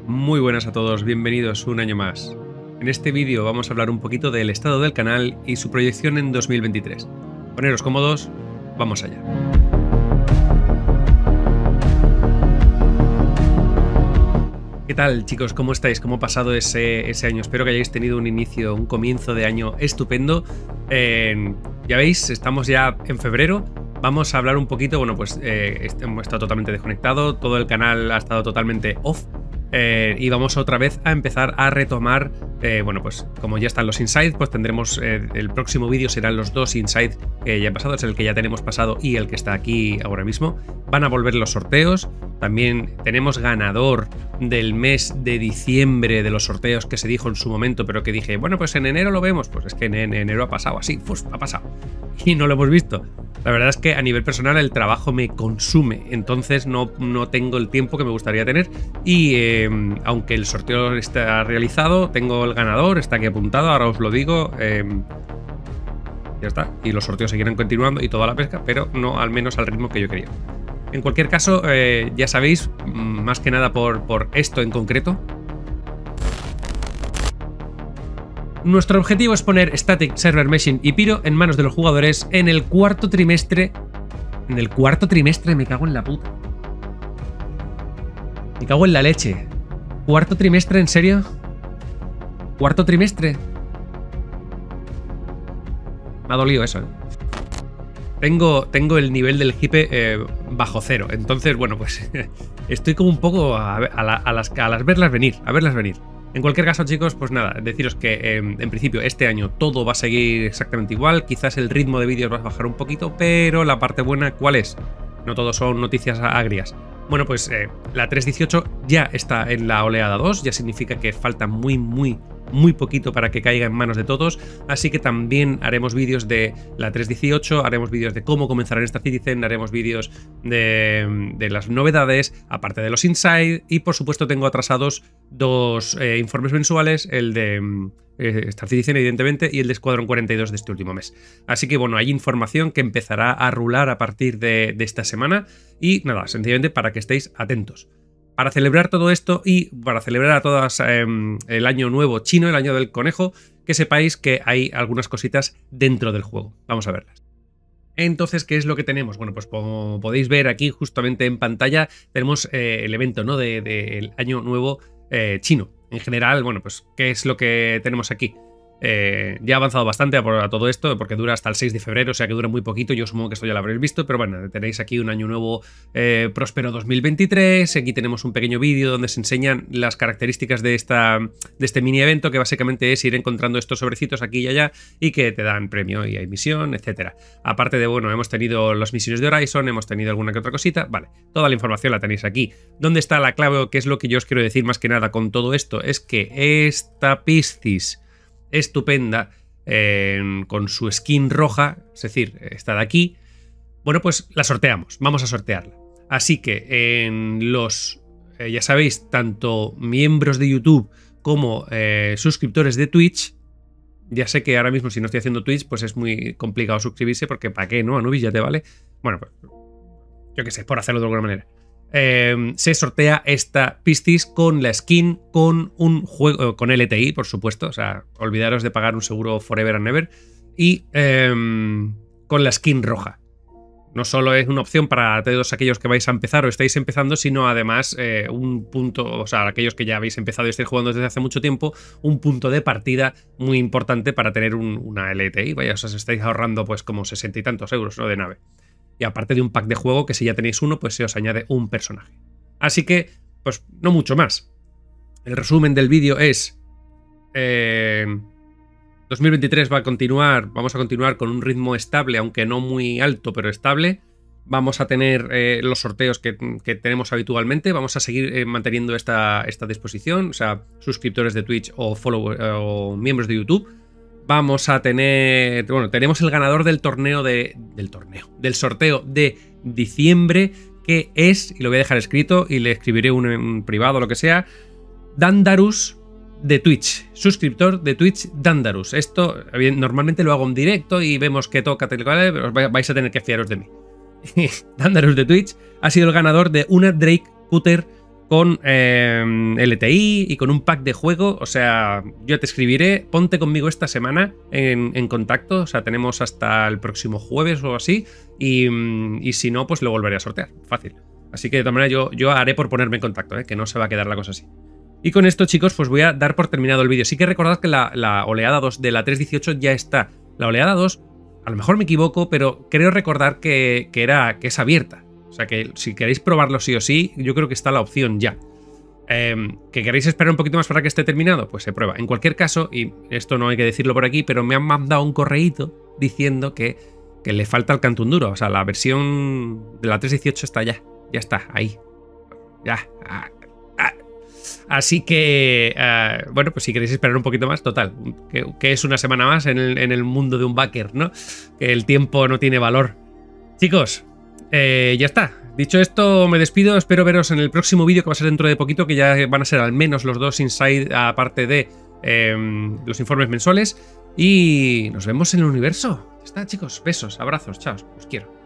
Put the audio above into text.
Muy buenas a todos, bienvenidos un año más. En este vídeo vamos a hablar un poquito del estado del canal y su proyección en 2023. Poneros cómodos, vamos allá. ¿Qué tal, chicos? ¿Cómo estáis? ¿Cómo ha pasado ese año? Espero que hayáis tenido un comienzo de año estupendo. Ya veis, estamos ya en febrero. Vamos a hablar un poquito, bueno, pues hemos estado totalmente desconectado, todo el canal ha estado totalmente off. Y vamos otra vez a empezar a retomar, bueno, pues como ya están los insights, pues tendremos, el próximo vídeo serán los dos insights que ya han pasado, es el que ya tenemos pasado y el que está aquí ahora mismo. Van a volver los sorteos, también tenemos ganador del mes de diciembre de los sorteos que se dijo en su momento, pero que dije, bueno, pues en enero lo vemos, pues es que en enero ha pasado así, pues ha pasado y no lo hemos visto. La verdad es que a nivel personal el trabajo me consume, entonces no tengo el tiempo que me gustaría tener y aunque el sorteo está realizado, tengo el ganador, está aquí apuntado, ahora os lo digo, ya está, y los sorteos seguirán continuando y toda la pesca, pero no al menos al ritmo que yo quería. En cualquier caso, ya sabéis, más que nada por esto en concreto, nuestro objetivo es poner Static, Server Meshing y Pyro en manos de los jugadores en el cuarto trimestre. En el cuarto trimestre, me cago en la puta. Me cago en la leche. ¿Cuarto trimestre, en serio? ¿Cuarto trimestre? Me ha dolido eso, ¿eh? Tengo el nivel del hipe bajo cero. Entonces, bueno, pues estoy como un poco a las verlas venir. En cualquier caso, chicos, pues nada, deciros que en principio este año todo va a seguir exactamente igual. Quizás el ritmo de vídeos va a bajar un poquito, pero la parte buena, ¿cuál es? No todos son noticias agrias. Bueno, pues la 3.18 ya está en la oleada 2, ya significa que falta muy poquito para que caiga en manos de todos, así que también haremos vídeos de la 3.18, haremos vídeos de cómo comenzar en Star Citizen, haremos vídeos de las novedades, aparte de los insights, y por supuesto tengo atrasados dos informes mensuales, el de Star Citizen evidentemente y el de Escuadrón 42 de este último mes. Así que bueno, hay información que empezará a rular a partir de esta semana y nada, sencillamente para que estéis atentos. Para celebrar todo esto y para celebrar a todas el año nuevo chino, el año del conejo, que sepáis que hay algunas cositas dentro del juego. Vamos a verlas. Entonces, ¿qué es lo que tenemos? Bueno, pues como podéis ver aquí justamente en pantalla, tenemos el evento, ¿no? del año nuevo chino. En general, bueno, pues ¿qué es lo que tenemos aquí? Ya ha avanzado bastante a todo esto porque dura hasta el 6 de febrero, o sea que dura muy poquito. Yo supongo que esto ya lo habréis visto, pero bueno, tenéis aquí un año nuevo próspero 2023. Aquí tenemos un pequeño vídeo donde se enseñan las características de este mini evento, que básicamente es ir encontrando estos sobrecitos aquí y allá y que te dan premio y hay misión, etcétera. Aparte de, bueno, hemos tenido las misiones de Horizon, hemos tenido alguna que otra cosita. Vale, toda la información la tenéis aquí. ¿Dónde está la clave o qué es lo que yo os quiero decir más que nada con todo esto? Es que esta Piscis estupenda, con su skin roja, es decir, esta de aquí, bueno, pues la sorteamos, vamos a sortearla. Así que en los, ya sabéis, tanto miembros de YouTube como suscriptores de Twitch, ya sé que ahora mismo si no estoy haciendo Twitch, pues es muy complicado suscribirse porque ¿para qué, no? Anubis ya te vale. Bueno, pues yo qué sé, por hacerlo de alguna manera. Se sortea esta Piscis con la skin, con un juego, con LTI, por supuesto, o sea, olvidaros de pagar un seguro forever and ever, y con la skin roja. No solo es una opción para todos aquellos que vais a empezar o estáis empezando, sino además un punto, o sea, aquellos que ya habéis empezado y estáis jugando desde hace mucho tiempo, un punto de partida muy importante para tener una LTI. Vaya, os estáis ahorrando pues como 60 y tantos euros, ¿no? De nave. Y aparte de un pack de juego que si ya tenéis uno, pues se os añade un personaje. Así que, pues no mucho más. El resumen del vídeo es 2023 va a continuar, vamos a continuar con un ritmo estable, aunque no muy alto, pero estable. Vamos a tener los sorteos que tenemos habitualmente. Vamos a seguir manteniendo esta disposición, o sea, suscriptores de Twitch o miembros de YouTube. Vamos a tener, bueno, tenemos el ganador del del sorteo de diciembre, que es, y lo voy a dejar escrito y le escribiré en privado o lo que sea, Dandarus de Twitch, suscriptor de Twitch Dandarus. Esto normalmente lo hago en directo y vemos que toca, pero vais a tener que fiaros de mí. Dandarus de Twitch ha sido el ganador de una Drake Cutter con LTI y con un pack de juego. O sea, yo te escribiré, ponte conmigo esta semana en contacto. O sea, tenemos hasta el próximo jueves o así. Y si no, pues lo volveré a sortear. Fácil. Así que de todas maneras yo haré por ponerme en contacto, que no se va a quedar la cosa así. Y con esto, chicos, pues voy a dar por terminado el vídeo. Sí que recordad que la oleada 2 de la 3.18 ya está. La oleada 2, a lo mejor me equivoco, pero creo recordar que es abierta. O sea que si queréis probarlo sí o sí, yo creo que está la opción ya. ¿Que queréis esperar un poquito más para que esté terminado? Pues se prueba. En cualquier caso, y esto no hay que decirlo por aquí, pero me han mandado un correíto diciendo que le falta el Cantun Duro. O sea, la versión de la 3.18 está ya. Ya está, ahí. Ya. Así que, bueno, pues si queréis esperar un poquito más, total. Que es una semana más en el mundo de un backer, ¿no? Que el tiempo no tiene valor. Chicos, ya está. Dicho esto, me despido. Espero veros en el próximo vídeo, que va a ser dentro de poquito, que ya van a ser al menos los 2 inside, aparte de los informes mensuales. Y nos vemos en el universo. Ya está, chicos. Besos, abrazos, chao. Os quiero.